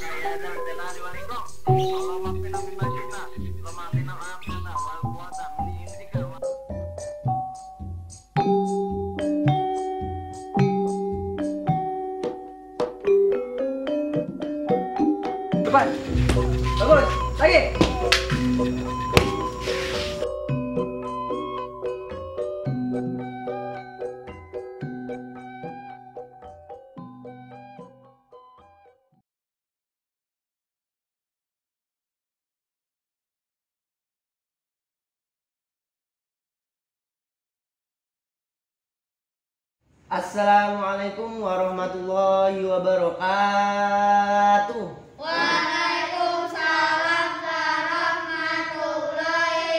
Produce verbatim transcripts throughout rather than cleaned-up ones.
Cepat, bagus, lagi. Assalamualaikum warahmatullahi wabarakatuh. Waalaikumsalam warahmatullahi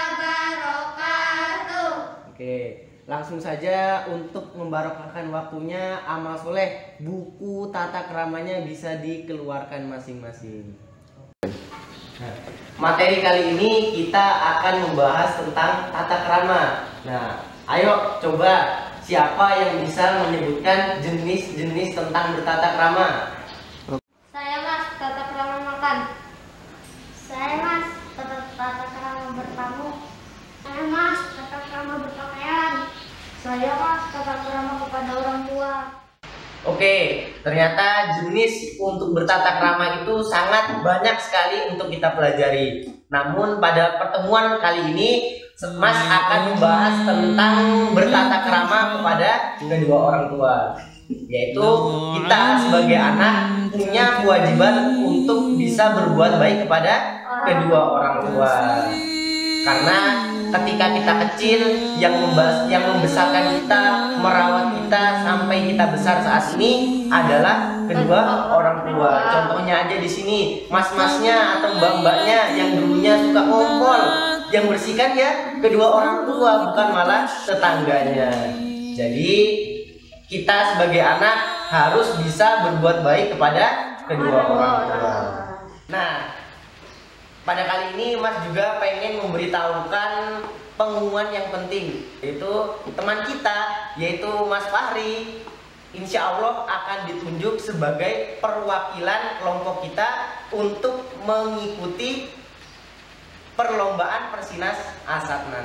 wabarakatuh. Oke, langsung saja untuk membarokahkan waktunya, amal soleh, buku tata keramanya bisa dikeluarkan masing-masing. Nah, materi kali ini kita akan membahas tentang tata krama. Nah, ayo coba siapa yang bisa menyebutkan jenis-jenis tentang bertata krama? Saya Mas, tata krama makan. Saya Mas, tata, tata krama bertamu. Saya Mas, tata krama berpakaian. Saya Mas, tata krama kepada orang tua. Oke, ternyata jenis untuk bertata krama itu sangat banyak sekali untuk kita pelajari. Namun pada pertemuan kali ini Mas akan membahas tentang bertata krama kepada kedua orang tua, yaitu kita sebagai anak punya kewajiban untuk bisa berbuat baik kepada kedua orang tua. Karena ketika kita kecil, yang membahas, yang membesarkan kita, merawat kita sampai kita besar saat ini adalah kedua orang tua. Contohnya aja di sini, mas-masnya atau mbak-mbaknya yang dulunya suka ngompol, yang bersihkan ya kedua orang tua, bukan malah tetangganya. Jadi kita sebagai anak harus bisa berbuat baik kepada kedua orang tua. Nah, pada kali ini Mas juga pengen memberitahukan pengumuman yang penting, yaitu teman kita, yaitu Mas Fahri, insya Allah akan ditunjuk sebagai perwakilan kelompok kita untuk mengikuti perlombaan Persinas Asat nanti.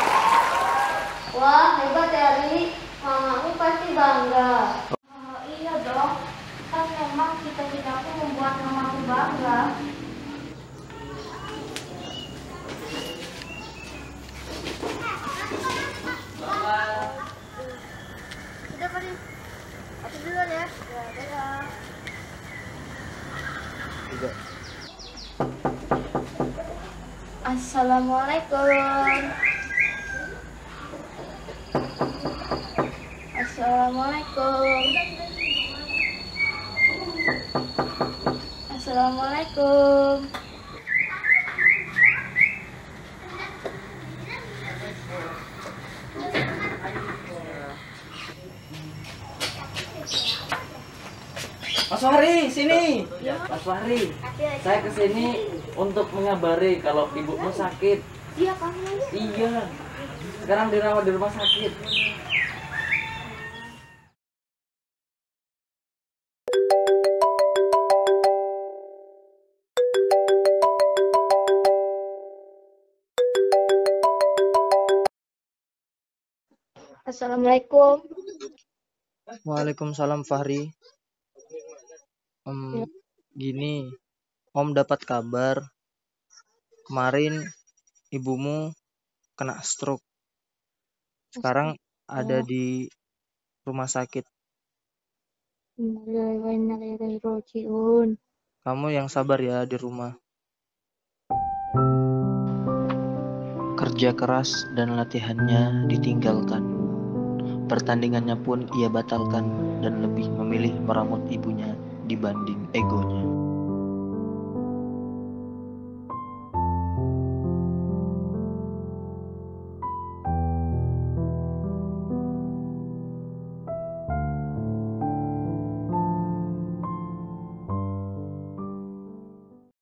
Wah, hebat ya Ri. Mamamu pasti bangga. Oh, iya dong. Kan memang cita-citaku membuat mamaku bangga. Udah Fahri. Aku duluan ya. Ya, dadah. Juga. Assalamualaikum. Assalamualaikum. Assalamualaikum. Mas Fahri, sini. Mas Fahri, saya kesini untuk mengabari kalau ibumu sakit. Iya, kamu aja. Iya, sekarang dirawat di rumah sakit. Assalamualaikum. Waalaikumsalam Fahri. Om, gini, Om dapat kabar kemarin ibumu kena stroke. Sekarang ada di rumah sakit. Kamu yang sabar ya di rumah. Kerja keras dan latihannya ditinggalkan. Pertandingannya pun ia batalkan dan lebih memilih merawat ibunya dibanding egonya.